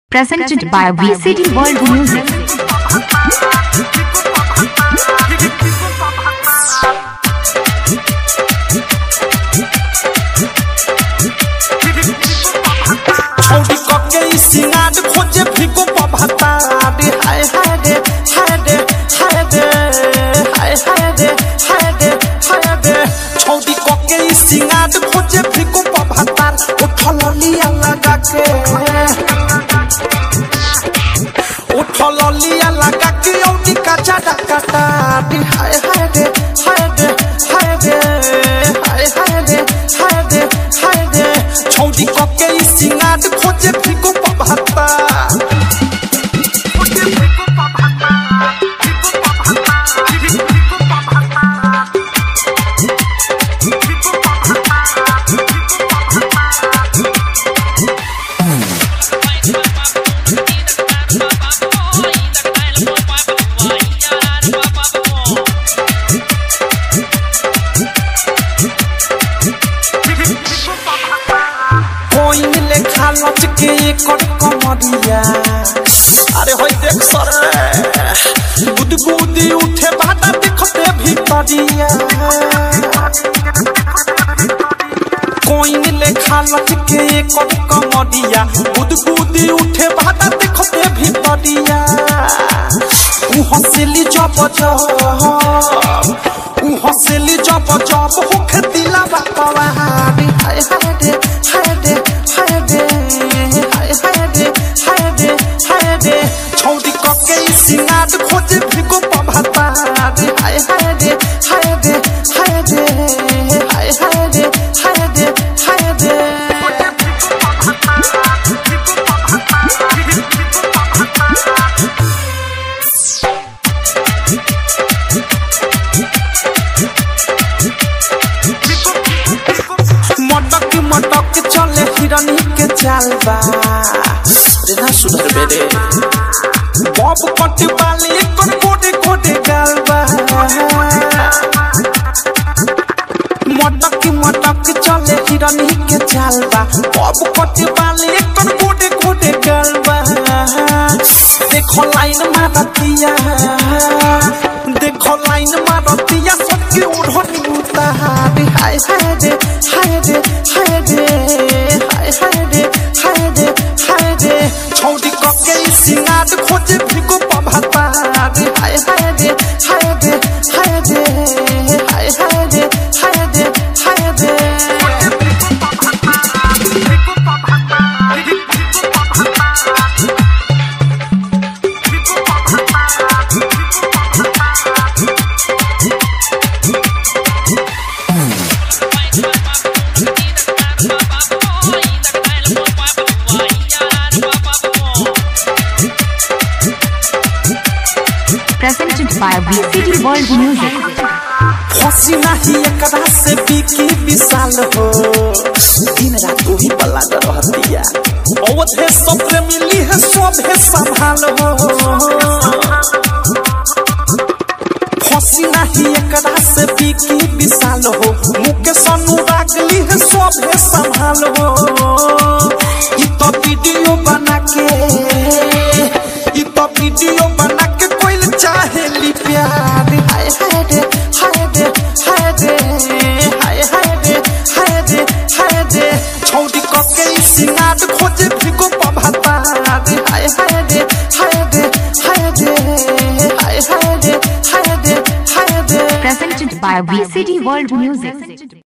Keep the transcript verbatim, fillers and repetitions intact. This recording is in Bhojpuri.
Presented by V C D World Music. सिंगार खोजे फिको पभता रे हाय हाय रे हाय रे हाय रे हाय हाय रे हाय रे हाय रे छोटी कोके सिंगार खोजे फिको पभता उठल लिया लगा के उठल लिया लगा के औटी काचा डकाटा रे हाय हाय रे हाय रे हाय रे हाय हाय रे हाय रे हाय रे छोटी कोके सिंगार खोजे फिको पभता लच के कर कमरिया अरे होय देख सर गुदगुदी उठे बाटा देखते भीतरिया कोइन लेखा लच के कर कमरिया गुदगुदी उठे बाटा देखते भीतरिया उ हंसली जब जब उ हंसली जब जब होखे दिला बापवा हाय हाय रे हाय रे हाय रे हाय हाय रे हाय रे हाय रे छोटी कोके सिंगार खोजे फिको पभता रे हाय हाय रे हाय रे हाय रे हाय हाय रे हाय रे हाय रे मटक मटक चले हिरनी के चालबा रे ना सुधर बेरे बॉब कट वाली कोन कोटे कोटे गालबा मटक मटक चले हिरनी के चालबा बॉब कट वाली कोन कोटे कोटे गालबा देखो लाइन मारतिया देखो लाइन मारतिया सबके उड़नी उतार हाय हाय रे हाय रे हाय रे हाय हाय रे हाय रे हाय रे छोटी कोके सिंगार खोजे फिको पभता रे हाय हाय रे हाय रे हाय रे हाय हाय रे हाय रे हाय रे Presented by V C D World Music. हसी नहीं एकरा से बिकी विशाल हो दिन रात वही पला रहतिया अवधे सब मिली है सब है संभाल हो हसी नहीं एकरा से बिकी विशाल हो मुके अनुराग ली है सब है संभाल हो ई तो वीडियो बना के ई तो वीडियो बना के कोई चाहे ली प्यार हाय हाय रे हाय रे हाय रे हाय हाय रे हाय रे हाय रे छोटी कोके सिंगार खोजे फिको पभता रे हाय हाय रे हाय रे हाय रे हाय हाय रे हाय रे हाय रे Presented by V C D World Music.